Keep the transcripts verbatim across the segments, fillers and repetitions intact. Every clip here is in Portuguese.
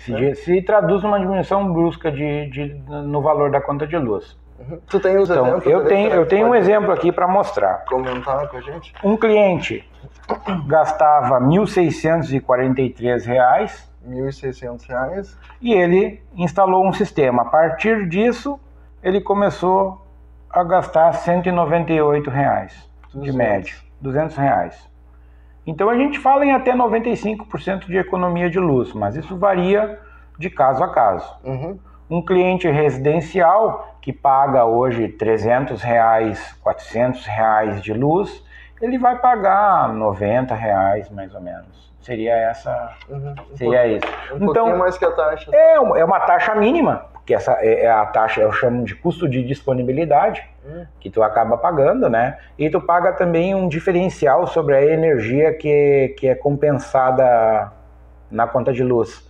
Se, se traduz numa diminuição brusca de, de, no valor da conta de luz. Uhum. Tu tem os então, exemplos? Eu tenho, eu tenho um exemplo aqui para mostrar. Comentar com a gente? Um cliente gastava mil seiscentos e quarenta e três reais. mil e seiscentos reais. E ele instalou um sistema. A partir disso, ele começou a gastar cento e noventa e oito reais de média. duzentos reais. Então a gente fala em até noventa e cinco por cento de economia de luz, mas isso varia de caso a caso. Uhum. Um cliente residencial que paga hoje trezentos reais, quatrocentos reais de luz, ele vai pagar noventa reais mais ou menos. Seria essa, uhum. um seria isso. Um então, pouquinho mais que a taxa. É, é uma taxa mínima, porque essa é a taxa, eu chamo de custo de disponibilidade, hum. que tu acaba pagando, né? E tu paga também um diferencial sobre a energia que, que é compensada na conta de luz.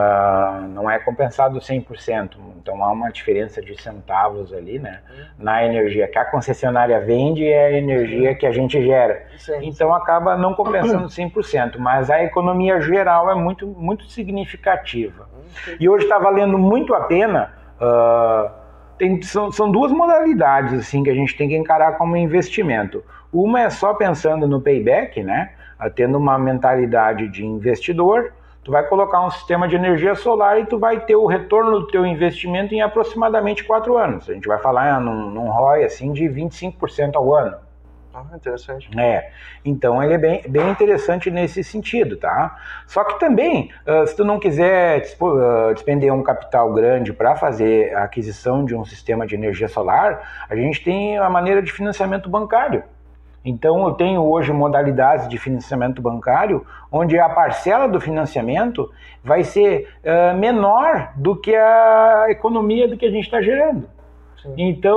Uh, não é compensado cem por cento, então há uma diferença de centavos ali, né, hum. na energia que a concessionária vende e a energia que a gente gera. Sim. Então acaba não compensando cem por cento, mas a economia geral é muito, muito significativa. Sim. E hoje está valendo muito a pena, uh, tem, são, são duas modalidades assim, que a gente tem que encarar como investimento. Uma é só pensando no payback, né, tendo uma mentalidade de investidor. Tu vai colocar um sistema de energia solar e tu vai ter o retorno do teu investimento em aproximadamente quatro anos. A gente vai falar num, num R O I assim, de vinte e cinco por cento ao ano. Ah, interessante. É, então ele é bem, bem interessante nesse sentido, tá? Só que também, uh, se tu não quiser dispo, uh, despender um capital grande para fazer a aquisição de um sistema de energia solar, a gente tem a maneira de financiamento bancário. Então eu tenho hoje modalidades de financiamento bancário onde a parcela do financiamento vai ser uh, menor do que a economia do que a gente está gerando. Sim.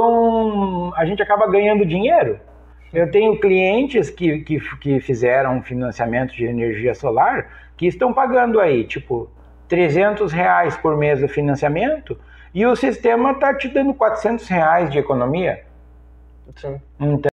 Então a gente acaba ganhando dinheiro. Eu tenho clientes que, que, que fizeram financiamento de energia solar que estão pagando aí tipo trezentos reais por mês do financiamento e o sistema está te dando quatrocentos reais de economia. Sim. Então,